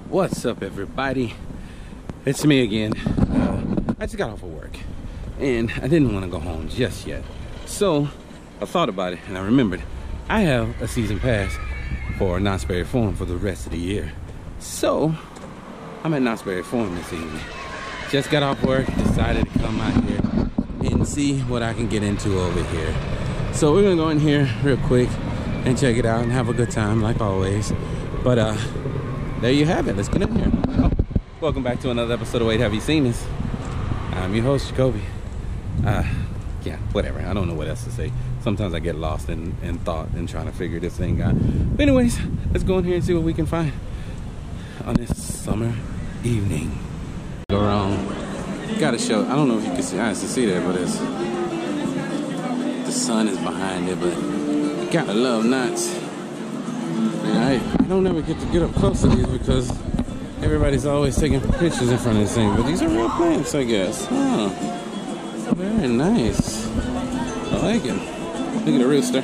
What's up, everybody? It's me again. I just got off of work and I didn't want to go home just yet. So I thought about it and I remembered I have a season pass for Knott's Berry Farm for the rest of the year. So I'm at Knott's Berry Farm this evening. Just got off work, decided to come out here and see what I can get into over here. So we're gonna go in here real quick and check it out and have a good time like always. But there you have it. Let's get in here. Oh, welcome back to another episode of Wait, Have You Seen This? I'm your host, Jacoby. Yeah, whatever. I don't know what else to say. Sometimes I get lost in thought and trying to figure this thing out. But anyways, let's go in here and see what we can find on this summer evening. Go around. Gotta show. I don't know if you can see. I can see that, but it's the sun is behind it. But you gotta love Knott's. And I don't ever get to get up close to these because everybody's always taking pictures in front of this thing. But these are real plants, I guess. Huh. Very nice. I like it. Look at the rooster.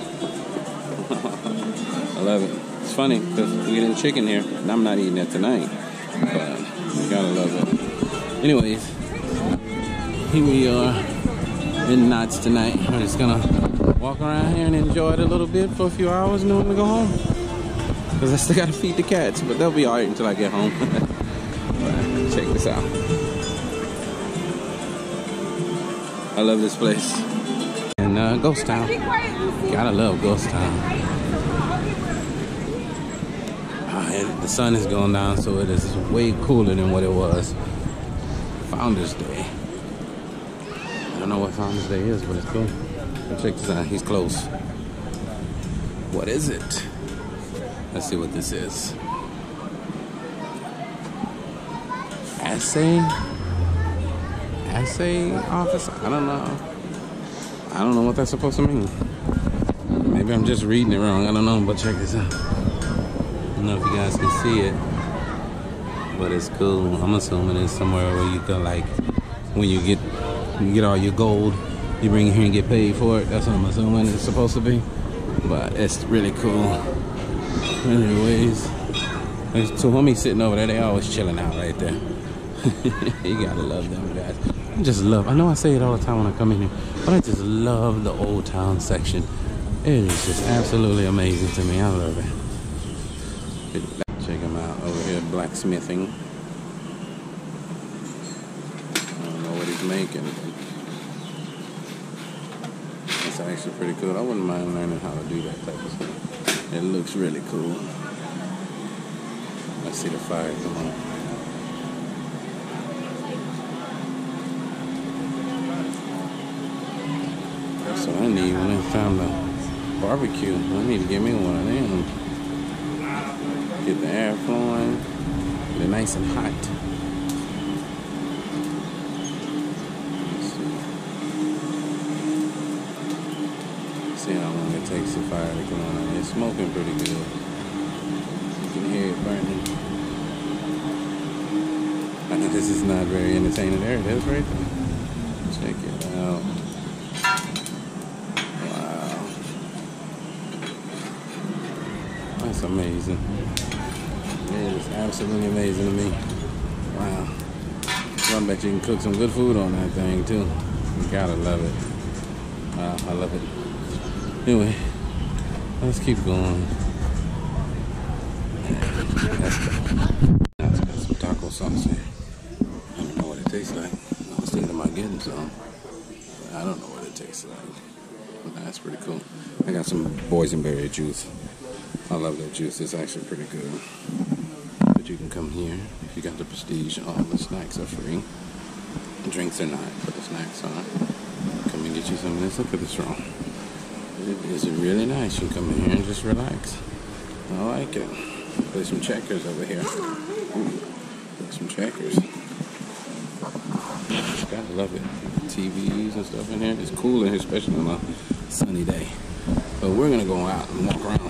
I love it. It's funny because we get in chicken here, and I'm not eating that tonight. But you gotta love it. Anyways, here we are in Knott's tonight. We're just gonna walk around here and enjoy it a little bit for a few hours and then we're gonna go home. Because I still gotta feed the cats, but they'll be alright until I get home. Right, check this out. I love this place. And Ghost Town. Gotta love Ghost Town. The sun is going down, so it is way cooler than what it was Founders Day. I don't know what Founders Day is, but it's cool. Check this out. He's close. What is it? Let's see what this is. Assay office? I don't know. I don't know what that's supposed to mean. Maybe I'm just reading it wrong. I don't know, but check this out. I don't know if you guys can see it, but it's cool. I'm assuming it's somewhere where you can, like, when you get all your gold, you bring it here and get paid for it. That's what I'm assuming it's supposed to be. But it's really cool. Anyways, there's two homies sitting over there. They always chilling out right there. You gotta love them guys. I know I say it all the time when I come in here, but I just love the Old Town section. It is just absolutely amazing to me. I love it. Check them out over here, blacksmithing. I don't know what he's making. It's actually pretty cool. I wouldn't mind learning how to do that type of stuff. It looks really cool. Let's see the fire come on. That's what I need when it's time to barbecue. I need to get me one of them. Get the air flowing. Get it nice and hot. See how long it takes the fire to come on. It's smoking pretty good. You can hear it burning. I know this is not very entertaining. There it is right there. Check it out. Wow. That's amazing. It is absolutely amazing to me. Wow. I bet you can cook some good food on that thing too. You gotta love it. Wow, I love it. Anyway, let's keep going. Now it's got some taco sauce here. I don't know what it tastes like. I was thinking about getting some, but I don't know what it tastes like. But that's pretty cool. I got some boysenberry juice. I love that juice. It's actually pretty good. But you can come here if you got the Prestige. All the snacks are free. The drinks are not, but the snacks are. Come and get you some of this. Look at this roll. It is really nice. You come in here and just relax. I like it. Play some checkers over here. Ooh, play some checkers. Gotta love it. TVs and stuff in here. It's cool in here, especially on a sunny day. But we're gonna go out and walk around.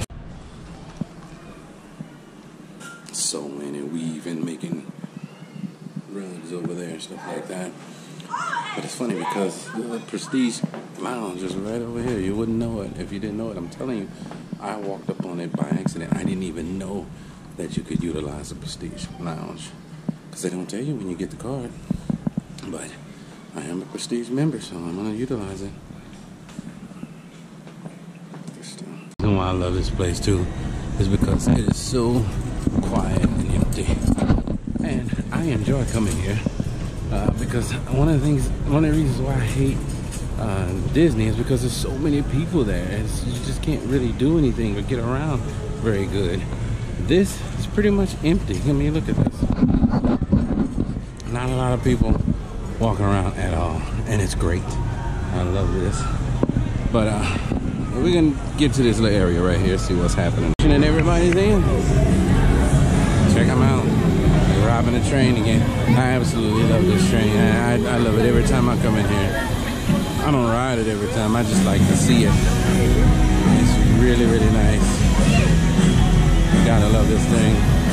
Sewing and weaving, making rugs over there and stuff like that. But it's funny because the Prestige Lounge is right over here. You wouldn't know it if you didn't know it. I'm telling you, I walked up on it by accident. I didn't even know that you could utilize the Prestige Lounge. Because they don't tell you when you get the card. But I am a Prestige member, so I'm going to utilize it. The reason why I love this place too is because it is so quiet and empty. And I enjoy coming here because one of the reasons why I hate Disney is because there's so many people there. You just can't really do anything or get around very good. This is pretty much empty. I mean, look at this. Not a lot of people walking around at all, and it's great. I love this. But we're gonna get to this little area right here, see what's happening. And everybody's in. Check them out. They're robbing the train again. I absolutely love this train. I love it every time I come in here. I don't ride it every time. I just like to see it. It's really, really nice. Gotta love this thing.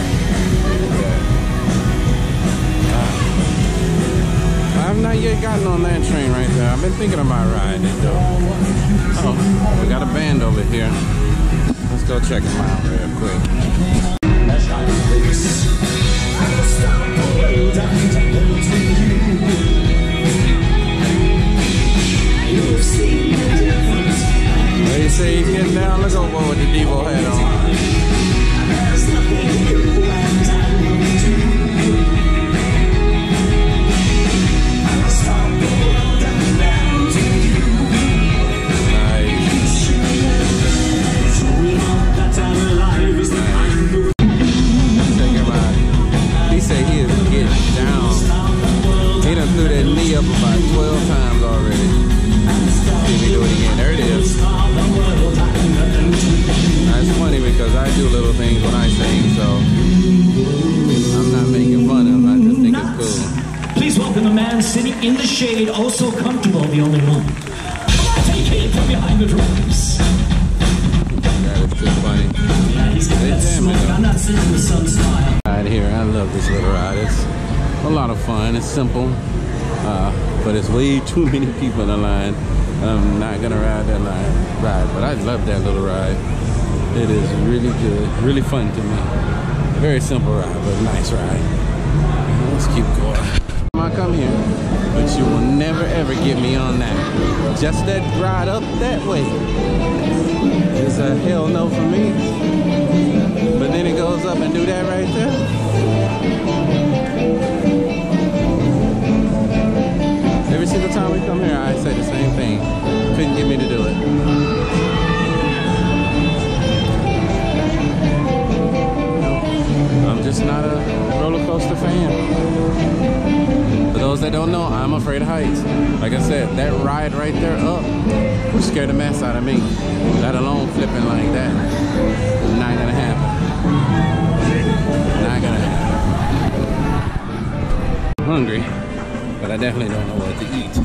I've not yet gotten on that train right there. I've been thinking about riding it though. Oh, we got a band over here. Let's go check them out real quick. They say he's getting down. Look over with the Devo hat on. Threw that knee up about 12 times already. Let me do it again. There it is. That's funny because I do little things when I sing, so I'm not making fun of them. I just think it's cool. Please welcome the man sitting in the shade, oh so comfortable, the only one. Come on, take it from behind the drums. That is too funny. Yeah, he's got that smoke. I'm not sitting with some style. Right here, I love this little ride. It's a lot of fun. It's simple. But it's way too many people in the line. I'm not gonna ride that ride, but I love that little ride. It is really good, really fun to me. Very simple ride, but nice ride. Let's keep going. I come here, but you will never ever get me on that. Just that ride up that way is a hell no for me. But then it goes up and do that right there. Every single time we come here, I say the same thing. Couldn't get me to do it. I'm just not a roller coaster fan. For those that don't know, I'm afraid of heights. Like I said, that ride right there up would scare the mess out of me. Let alone flipping like that. Not gonna happen. Not gonna happen. I'm hungry. But I definitely don't know what to eat.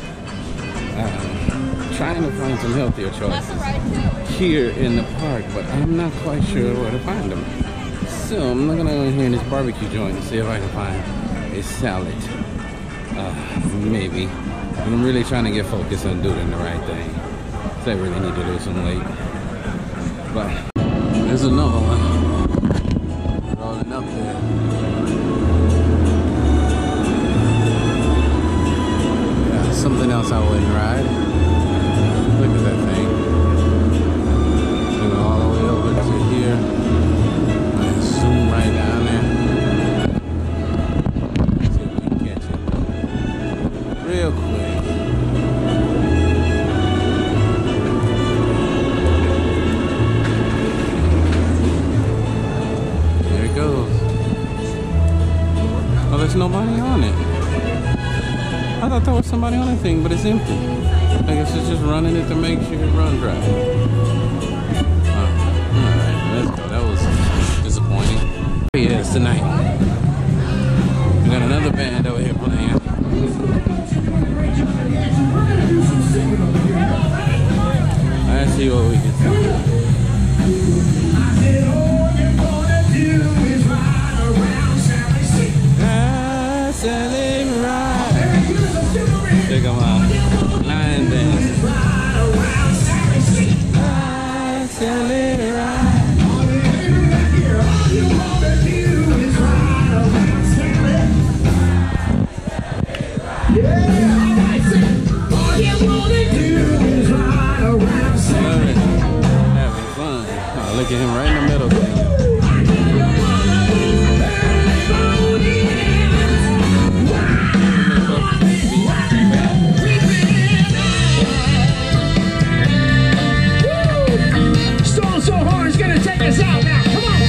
Trying to find some healthier choices here in the park, but I'm not quite sure where to find them. So I'm gonna go in here in this barbecue joint and see if I can find a salad. Maybe. But I'm really trying to get focused on doing the right thing. So I really need to lose some weight. But there's another one rolling up there. Something else I wouldn't ride. Look at that thing. Going all the way over to here. I zoom right down there. See if we can catch it. Real quick. There it goes. Oh, there's nobody on it. I thought there was somebody on that thing, but it's empty. I guess it's just running it to make sure it runs right. Alright, let's go. That was disappointing. Yes, tonight. We got another band over here playing. Let's see what we can see. Sally ride. Check them out. Line dance. Look at him right in the middle. Storm so hard it's gonna take us out now. Come on,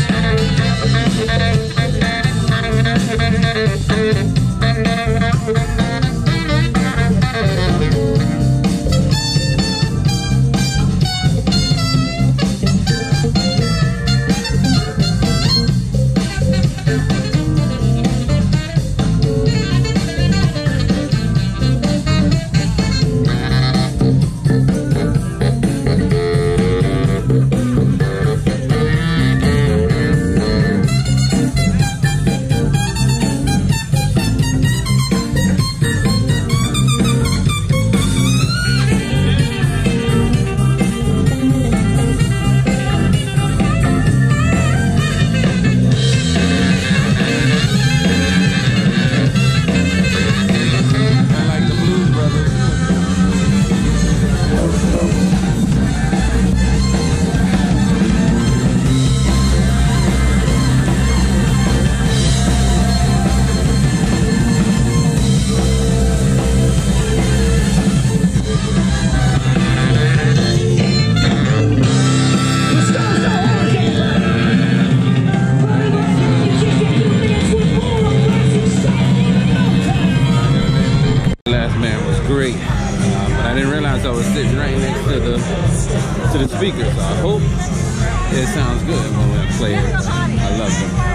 Great, but I didn't realize I was sitting right next to the speakers. So I hope it sounds good when we play it. I love them.